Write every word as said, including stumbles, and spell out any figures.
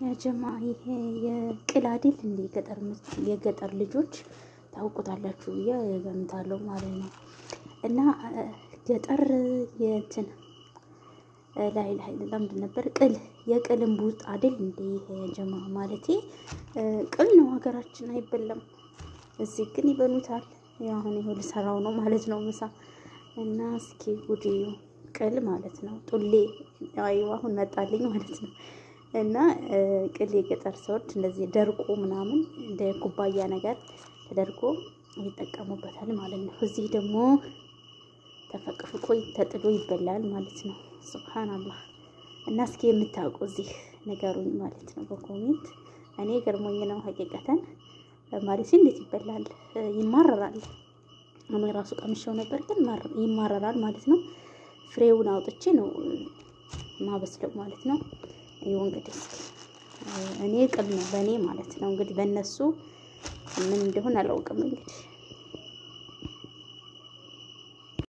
يا ጀማዓ ይሄ የቅላዲል እንደ ገጠር የገጠር ልጆች ታውቁታላችሁ ብዬ ገምታለሁ ማለት ነው። እና ገጠር የእንትን ላይ ላይ ለምንድን ነበር ቅል የቅልን ቡጥ አይደል እንደ ይሄ ጀማዓ ማለቴ ቅል ነው ሀገራችን አይበላም። እዚህ ግን ይበሉታል። ያው አሁን ይሄ ልሰራው ነው ማለት ነው ምሳ እና እስኪ ጉዲዩ ቅል ማለት ነው ጡሌ አይዋ አሁን መጣልኝ ማለት ነው። እና ቅል የገጠር ሰዎች እንደዚህ ደርቆ ምናምን እንደ ኩባያ ነገር ተደርጎ ይጠቀሙበታል ማለት ነው። እዚህ ደግሞ ተፈቅፍቆ ተጥዶ ይበላል ማለት ነው። ሱብሃንአላህ። እና እስኪ የምታውቁ እዚህ ነገሩን ማለት ነው በኮሜንት እኔ ገርሞኝ ነው ሀቂቀተን ማለት እንዴት ይበላል ይማረራል። እኔ ራሱ ቀምሼው ነበር ግን ይማረራል ማለት ነው። ፍሬውን አውጥቼ ነው ማበስለው ማለት ነው። ይኸው እንግዲህ እኔ ቅል ነው በእኔ ማለት ነው እንግዲህ በእነሱ ምን እንደሆነ አላውቅም እንግዲህ